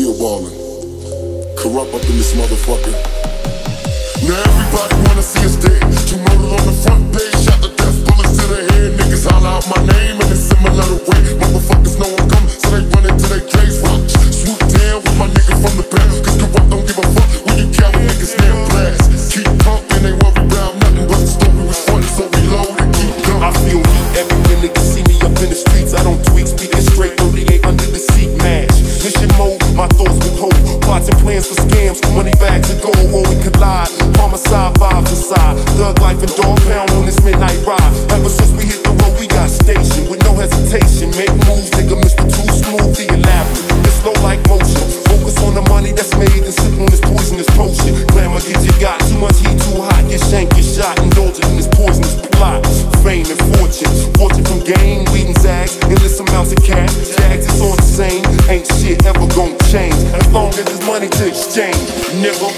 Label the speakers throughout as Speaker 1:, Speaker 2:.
Speaker 1: still ballin'. Corrupt up in this motherfucker. Now everybody wanna see us dead. Tomorrow on the front page, shot the death, bullets to the head. Niggas holler out my name in a similar way. Motherfuckers know I'm coming, so they run into their caves. Rock, swoop down with my nigga from the past. Cause Corrupt don't give a fuck when you count niggas near blast. Keep pumping, they worry about nothing but the story was fun, so we load and keep going.
Speaker 2: I feel heat everywhere niggas see me up in the streets. I don't tweak, speaking straight, 38 under the seat mash. Mission mode, my thoughts withhold. Plots and plans for scams, money bags and gold when we collide. Homicide vibes inside, thug life and dog pound on this midnight ride. Ever since we hit the road, we got stationed with no hesitation. Make moves, nigga, Mr. Too Smooth, the elaborate. It's slow like motion. Focus on the money that's made and sip on this poisonous potion. Glamour gets you got too much heat, too hot. Get shanked, get shot, indulging in this poisonous plot. Fame and fortune, fortune from game, weed and zags, endless amounts of cash. Jags, it's all the same. Ain't shit ever gon' change as long as there's money to exchange, nigga.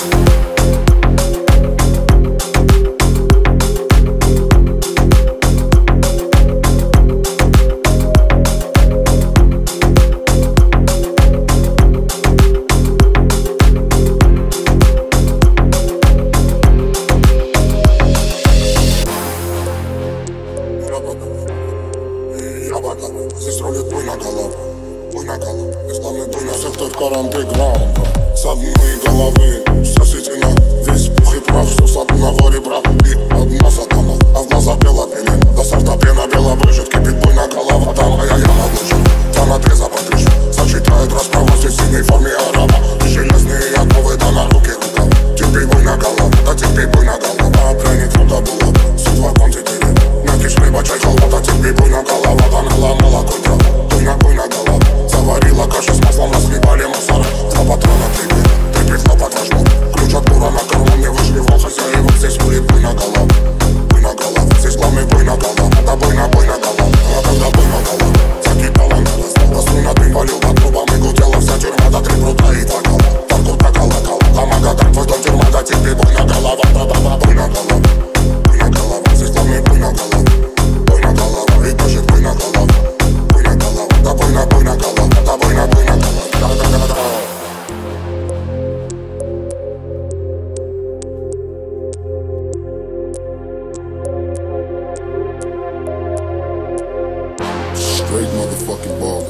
Speaker 1: Здесь рулит буйна голова, исламный дуй на сектор андеграунда. С одной головы вся сетина, весь пух и прах, все с одного ребра и одна сатана. А в глаза бело пелен, до сорта пена бело брыжет, кипит буйна голова, там моя яма лучше. Там отреза подпишу, сочетает расправу в синей форме араба. И железные оковы, да на руки рукав. Терпи буйна голова, да терпи буйна голова. А пряник труда было, судьба континенты. Накиш хлеба, чай, колбата, терпи буйна голова. Да наломала коньяк, буйна голова. Заварила кашу с маслом, насливали мусора. Два патрона трипи хлопот возьму. Ключ от бура на кармане выжливал хозяева. Здесь курит буйна голова. Здесь главный буйна голова. Да буйна голова. А когда буйна голова закипала на раз. Посуна дым валил по трубам и гудела вся тюрьма. До 3 прута и 2 кола. Паркур проколокал. Ламага там твой дом тюрьма. Да терпи буйна голова. Ба-ба-ба буйна голова. Буйна голова. Здесь главный буйна голова. Буйна голова. И даже буйна голова. Буйна голова. Да буйна голова. Да буйна голова. Да-да-да-да. Straight motherfucking ballin'.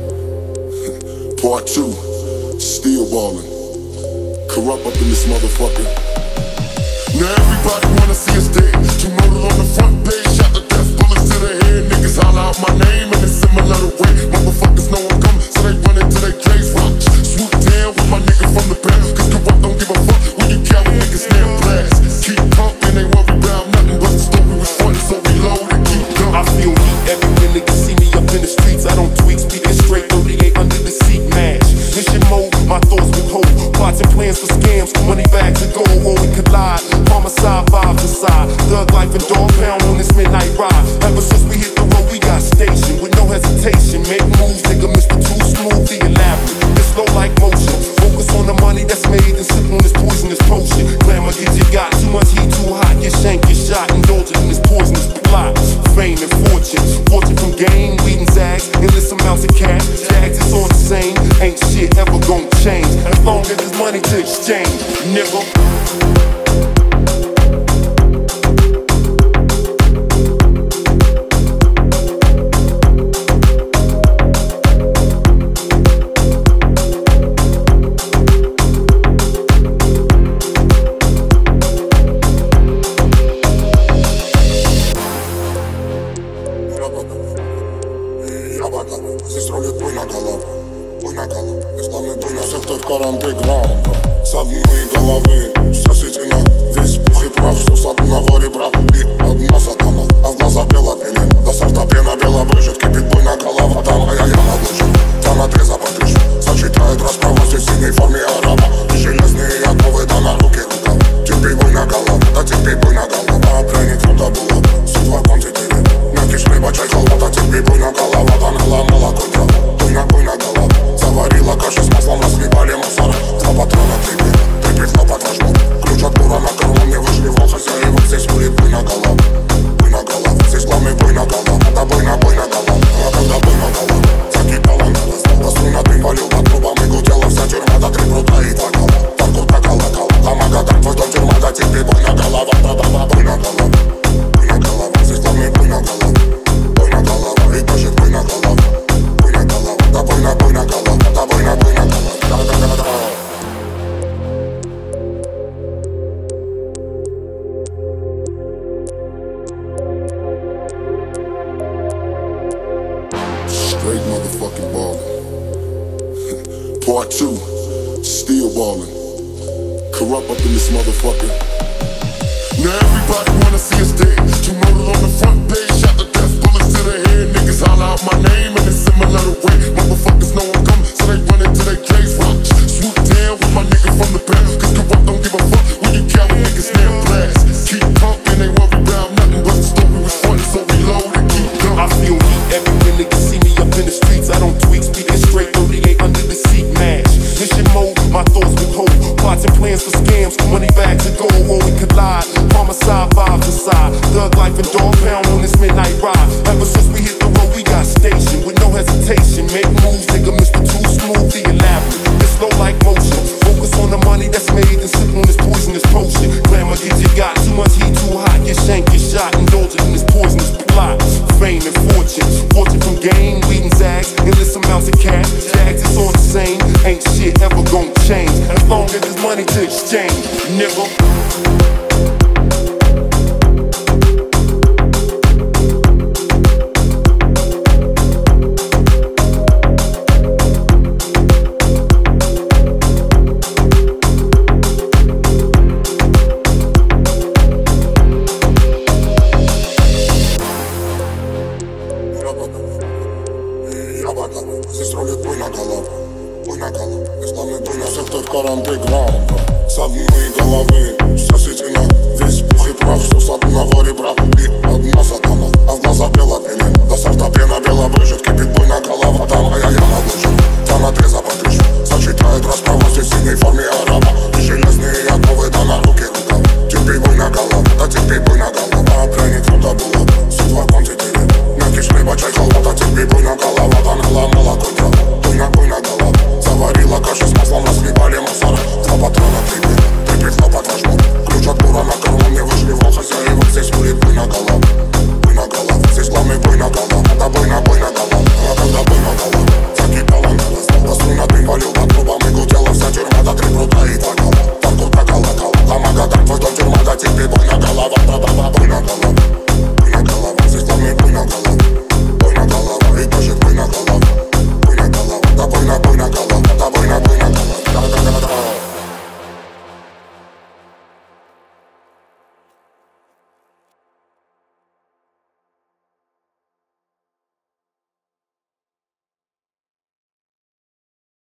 Speaker 1: Part 2, still ballin'. Corrupt up in this motherfucker. Now everybody wanna see us dead. Tomorrow on the front page, shot the death, bullets to the head. Niggas holler out my name in a similar way. Motherfuckers know I'm coming, so they run into their caves. Rock, swoop down with my nigga from the past. Cause Corrupt don't give a fuck when you count niggas near blast. Keep pumping, they worry about nothing but the story was fun, so we load and keep going.
Speaker 2: I feel heat everywhere niggas see me up in the streets. I don't tweak, speaking straight, 38 under the seat mash. Mission mode, my thoughts withhold. Plots and plans for scams, money bags and gold when we collide. Homicide vibes inside, thug life and dog pound on this midnight ride. Ever since we hit the road, we got stationed with no hesitation. Make moves, nigga, Mr. Too Smooth, the elaborate. It's slow like motion. Focus on the money that's made and sip on this poisonous potion. Glamour gets you got too much heat, too hot. Get shanked, get shot, indulging in this poisonous plot. Fame and fortune, fortune from game, weed and zags, endless amounts of cash. Jags, it's all the same. Ain't shit ever gon' change as long as there's money to exchange, nigga. Здесь рулит буйна голова, исламный дуй на сектор андеграунда. С одной головы вся сетина, весь пух и прах, все с одного ребра и одна сатана. А в глаза бело пелен, до сорта пена бело брыжет, кипит буйна голова, там моя яма лучше. Там отреза подпишу, сочетает расправу в синей форме араба. И железные оковы, да на руки рукав. Терпи буйна голова, да терпи буйна голова. А пряник труда было, судьба континенты. Накиш хлеба, чай, колбата, терпи буйна голова. Да наломала коньяк, буйна голова. Заварила кашу с маслом, насливали мусора. Два патрона трипи хлопот возьму. Ключ от бура на кармане выжливал хозяева. Здесь курит буйна голова. Здесь главный буйна голова. Да буйна голова. А когда буйна голова закипала на раз. Посуна дым валил по трубам и гудела
Speaker 1: 2, still ballin'. Corrupt up in this motherfucker. Now everybody wanna see us dead. You know that on the front page, shot the death, bullets to the head. Niggas holler out my name in a similar way. Motherfuckers know I'm coming, so they run into their graves. Rock, swoop down with my nigga from the pound. Cause Corrupt don't give a fuck when you count niggas now blast. Keep pumping, they worry about nothing but the story was funny, so we load and keep going.
Speaker 3: I feel heat every when niggas see me up in the streets. I don't tweak, speaking straight, 38 under the seat, mash. Mission mode, my thoughts withhold. Plots and plans for scams, money bags and gold when we collide. Homicide vibes aside, thug life and dog pound on this midnight ride. Ever since we hit the road, we got stationed with no hesitation. Make moves, nigga, Mr. Too Smooth, the elaborate. It's slow like motion. Focus on the money that's made and sip on this poisonous potion. Glamour gets you got too much heat, too hot. Get shanked, get shot, indulging in this poisonous plot. Fame and fortune, fortune from game, weed and zags, endless amounts of cash. Jags, it's all the same. Ain't shit ever gon' change as long as there's money to exchange, nigga.
Speaker 1: Здесь рулит твой на голову, Исламный твой на сектор карантеграунд. С одной головы вся сетина, весь пух и прах, все с одного ребра. И одна сатана, одна запела.